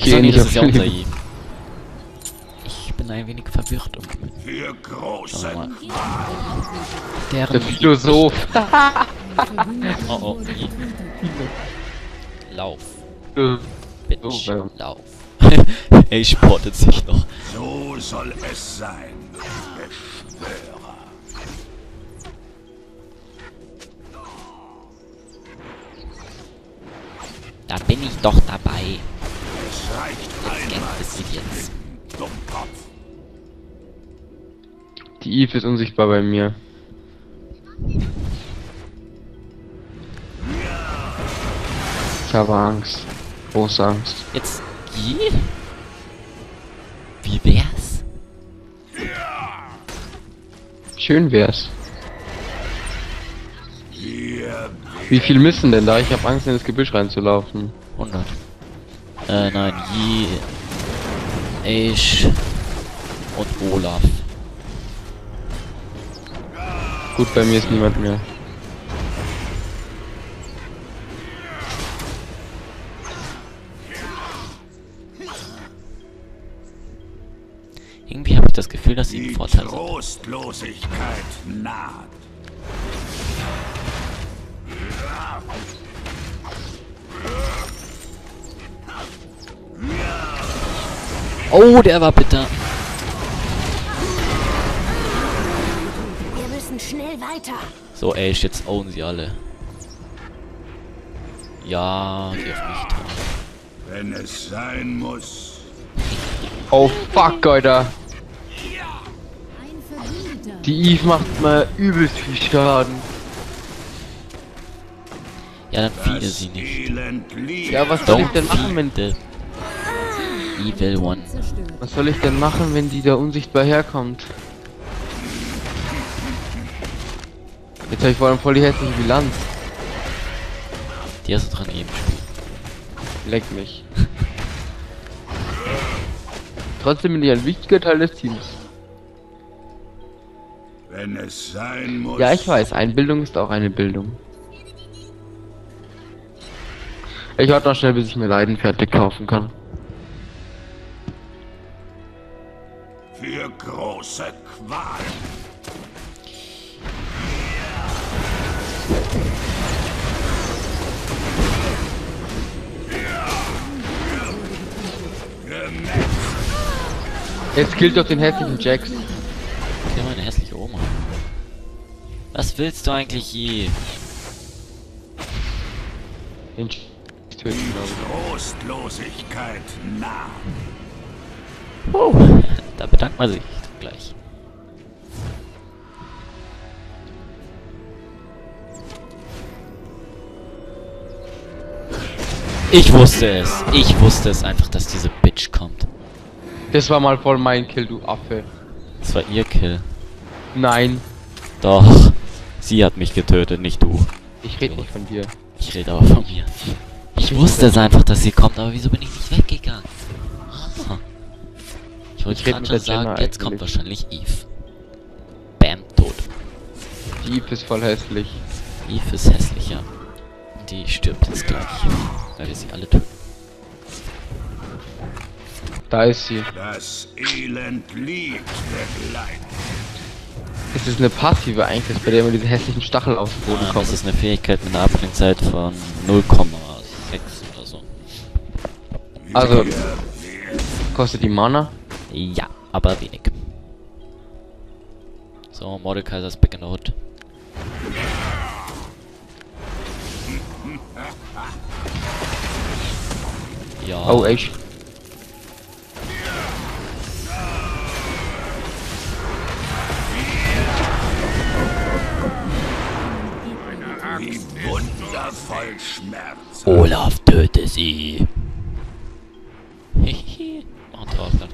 gehe nicht das auf ist ja unser Leben. Eve. Ich bin ein wenig verwirrt. Für große Schau mal. Der Deren Philosoph. Oh oh, Eve. Lauf. Bitch, Oh, lauf. Ey, sportet sich noch. So soll es sein, Beschwörer. Da bin ich doch dabei. Es reicht Jetzt einmal, es jetzt. Dummkopf. Die Eve ist unsichtbar bei mir. Ich habe Angst. Große Angst. Jetzt geh. Wie wär's? Schön wär's. Hier Wie viel müssen denn da? Ich habe Angst, in das Gebüsch reinzulaufen. 100. Nein, ich und Olaf. Gut, bei mir ist niemand mehr. Irgendwie habe ich das Gefühl, dass sie die im Vorteil sind. Trostlosigkeit naht. Oh, der war bitter. Wir müssen schnell weiter. So, ey, jetzt own sie alle. Ja, die auf mich dran. Wenn es sein muss. Oh fuck, Alter. Die Eve macht mal übelst viel Schaden. Ja, dann fiel Das sie nicht. Elend liegt. Ja, was soll ich denn machen, wenn... the Evil One. Was soll ich denn machen, wenn die da unsichtbar herkommt? Jetzt habe ich vor allem voll die hässliche Bilanz. Die hast du dran eben gespielt. Leck mich. Trotzdem bin ich ein wichtiger Teil des Teams. Wenn es sein muss. Ja, ich weiß, Einbildung ist auch eine Bildung. Ich warte noch schnell, bis ich mir Leiden fertig kaufen kann. Für große Qual. Jetzt killt doch den hässlichen Jax. Okay, meine hässliche Oma. Was willst du eigentlich je? Den töten, glaube ich. Trostlosigkeit naht. Oh, da bedankt man sich gleich. Ich wusste es. Ich wusste es einfach, dass diese Bitch kommt. Das war mal voll mein Kill, du Affe. Das war ihr Kill. Nein, Doch. Sie hat mich getötet, nicht du. ich rede nicht von dir. Ich rede aber von mir. Ich wusste es einfach, dass sie kommt, aber wieso bin ich nicht weggegangen? Ah. Ich wollte Ich red gerade mit schon der sagen, Jenna jetzt kommt eigentlich. wahrscheinlich Eve. Bam, tot. Die Eve ist voll hässlich. Eve ist hässlicher. Die stirbt jetzt gleich, weil wir sie alle töten. Da ist sie. Das Elend liegt begleitet. Es ist eine passive eigentlich, bei der immer diese hässlichen Stachel auf den Boden Das kommen. ist eine Fähigkeit mit einer Abklingzeit von 0,6 oder so. Also, kostet die Mana? Ja, aber wenig. So, Mordekaiser ist back in the hood. Ja. Oh, echt? Wie wundervoll Schmerz. Olaf, töte sie. Hehehe. Mach einen Draufgang.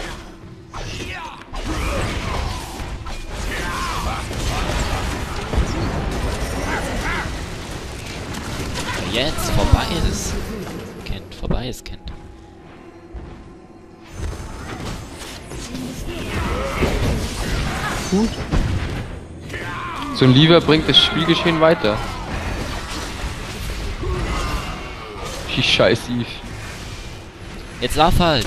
Jetzt, vorbei ist. Kind, vorbei ist Kind. Gut. So ein Lever bringt das Spielgeschehen weiter. Die scheiß Eve. Jetzt lauf halt.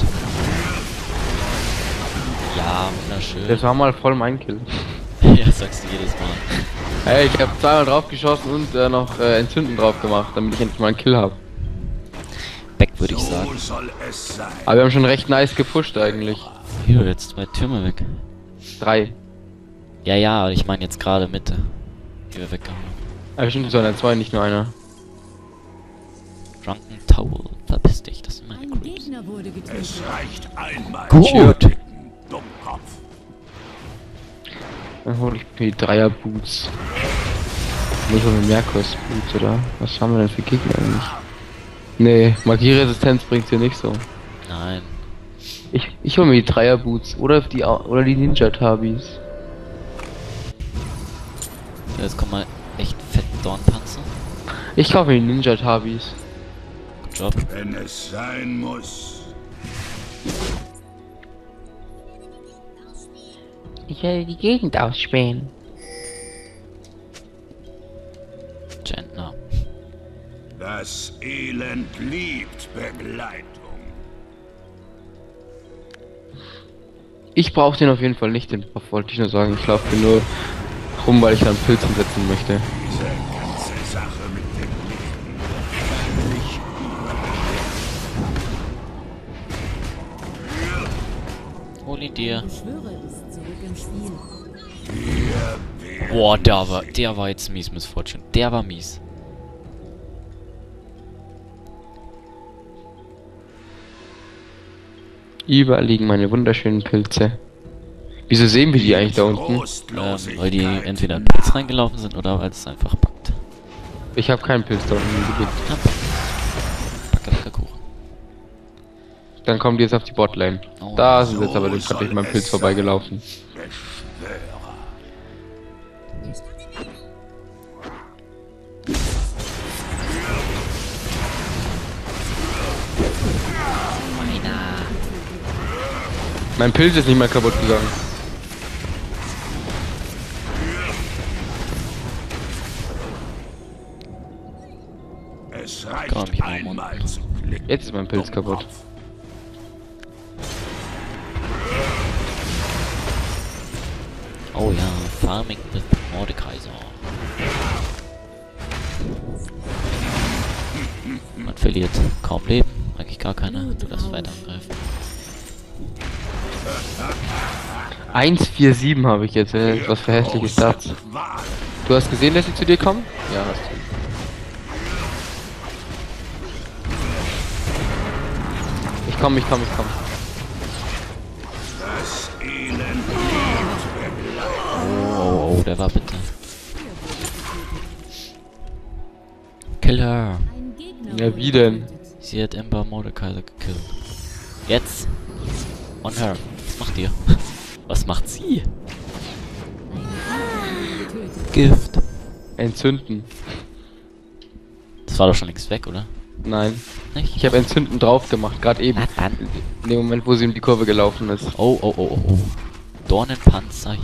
Ja, wunderschön. Das war mal voll mein Kill. Ja, sagst du jedes Mal. Hey, ich habe zweimal drauf geschossen und noch Entzünden drauf gemacht, damit ich endlich mal einen Kill habe. Back würde ich sagen. So soll es sein. Aber wir haben schon recht nice gepusht eigentlich. Hier, jetzt 2 Türme weg. 3. Ja, ja, aber ich meine jetzt gerade Mitte. Die wir weggehauen. Aber stimmt, es waren ja 2, nicht nur einer. Drunken Towel. Verpiss dich, das sind meine Ein Creeps. Gegner wurde getötet. Es reicht einmal. Gut. Dummkopf. Dann hole ich mir die Dreier-Boots. Nicht nur mit Merkurs-Boots, oder? Was haben wir denn für Gegner eigentlich? Nee, Magieresistenz bringt hier nicht so. Nein. Ich hole mir die Dreier-Boots oder die Ninja-Tabis. So, jetzt kommt mal echt fett Dornpanzer. Ich kaufe mir die Ninja-Tabis. Good Job. Wenn es sein muss. Ich werde die Gegend ausspähen. Gentner. Das Elend liebt Begleitung. Ich brauche den auf jeden Fall nicht, den Buff, wollte ich nur sagen. Ich laufe nur rum, weil ich dann Pilzen setzen möchte. Diese ganze Sache mit dem Leben. Nicht Hol ihn dir. Beschwörer ist zurück im Spiel. Boah, der war jetzt mies, Miss Fortune. Der war mies. Überall liegen meine wunderschönen Pilze. Wieso sehen wir die eigentlich da unten? Weil die entweder in den Pilz reingelaufen sind oder weil es einfach backt. Ich habe keinen Pilz da unten gelegt. Ja, Backe Kuchen. Dann kommen die jetzt auf die Botlane. Oh, Da sind jetzt aber gerade durch meinen Pilz vorbeigelaufen. Mein Pilz ist nicht mehr kaputt gegangen. Es Komm, reicht ich mach einmal mal. zu klicken. Jetzt ist mein Pilz kaputt. Oh ja, Farming mit Mordekaiser. Man verliert kaum Leben, eigentlich gar keine. Du darfst weiter angreifen. 147 habe ich jetzt. Was für hässliche Stats. Du hast gesehen, dass sie zu dir kommen? Ja, hast du. Ich komm. Das Elend Oh, der war bitte. Killer. Ein Gegner Ja, wie denn? Sie hat Ember Mordekaiser gekillt. Jetzt. On her. Was macht ihr? Was macht sie? Gift. Entzünden. Das war doch schon längst weg, oder? Nein. Nicht? Ich habe Entzünden drauf gemacht, gerade eben. Na dann. In dem Moment, wo sie um die Kurve gelaufen ist. Oh. Dornenpanzer.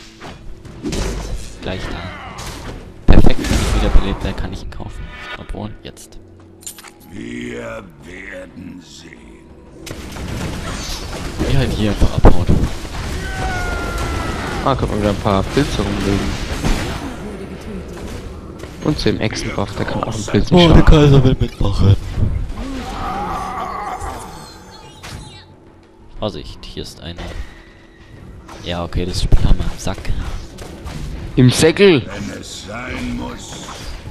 Gleich da. Perfekt, wenn ich wiederbelebt werde, kann ich ihn kaufen. Obwohl, jetzt. Wir werden sehen. Wie halt hier einfach abhaut. Ah, kommt mal wieder ein paar Pilze rumlegen. Und zu dem Echsenbuff, der kann auch einen Pilz nicht schaden. Kaiser will mitmachen. Vorsicht, hier ist eine. Ja, okay, das Spiel haben wir im Sack. Im Säckel! Wenn es sein muss.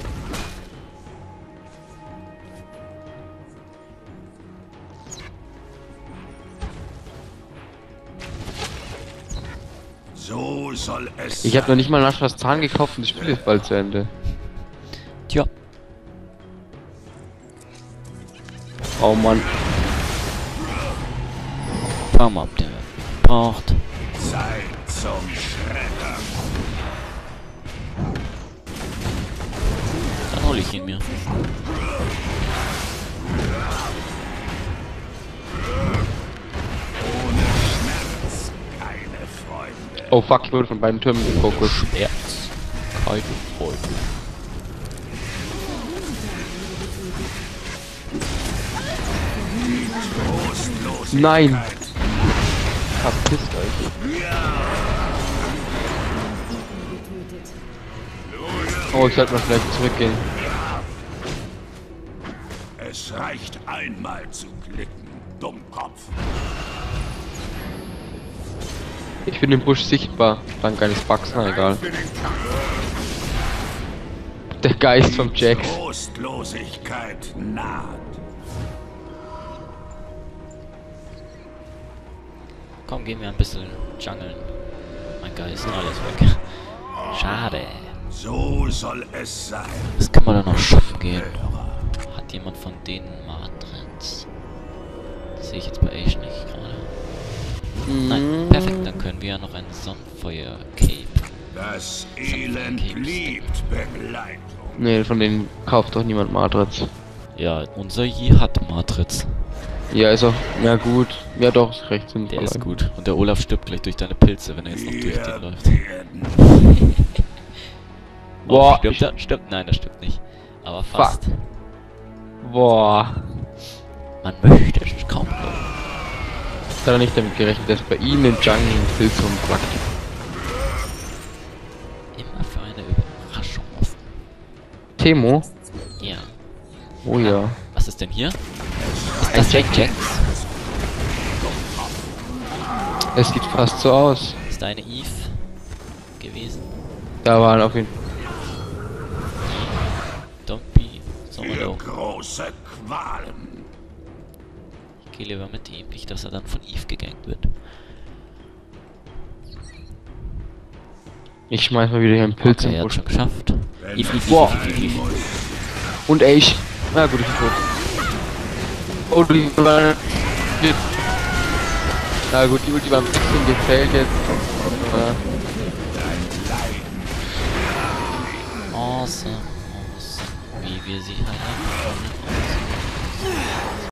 So soll es Ich habe noch nicht mal Naschas Zahn gekauft und das Spiel ist bald zu Ende. Tja. Oh Mann. Schauen wir mal, ob der braucht. Zeit zum Schreddern. Dann hole ich ihn mir. Ohne Schmerz keine Freunde. Oh fuck, ich wurde von beiden Türmen gefokust. Schmerz. Keine Freude. Trost Nein! Verpisst euch. Getötet. Oh, ich sollte mal vielleicht zurückgehen. Es reicht einmal zu klicken, Dummkopf. Ich bin im Busch sichtbar. Dank eines Bugs, na egal. Für den Kampf. Der Geist vom Jack. Trostlosigkeit naht. Komm, gehen wir ein bisschen jungeln. Mein Geist, alles weg. Schade. So soll es sein. Was kann man da noch shoppen gehen? Hat jemand von denen Matrix? Das sehe ich jetzt bei Ace nicht gerade. Nein, perfekt, dann können wir ja noch ein Sonnenfeuer-Cape. Das Elend liebt Begleitung. Nee, von denen kauft doch niemand Matrix. Ja, unser Yi hat Matrix. Ja, ist auch. Ja, gut. Ja, doch, ist recht sinnvoll. Der ist gut. Und der Olaf stirbt gleich durch deine Pilze, wenn er jetzt noch durch Wir den läuft. werden Boah, Stirbt er? Stirbt? Nein, das stimmt nicht. Aber fast. Boah. Man möchte es kaum glauben. Ich hatte nicht damit gerechnet, dass bei ihnen im Jungle ein Pilz umpackt. Immer für eine Überraschung offen. Temo? Ja. Oh ja. Was ist denn hier? Ist das Jack Jacks? Es sieht fast so aus. Ist deine Eve gewesen? Da waren auf jeden Fall. Dompi, für Sommerlow. große Qualen. Ich gehe lieber mit ihm, nicht dass er dann von Eve gegankt wird. Ich schmeiß mal wieder hier einen Pilz Okay, im er hat Busch. schon geschafft. Wenn Eve, Eve, Boah. Eve, Eve, Eve. Und Ace. Na gut, ich bin tot. Oh, die war. Na gut, die Ulti war ein bisschen gefällt jetzt. Awesome, awesome. Wie wir sie haben.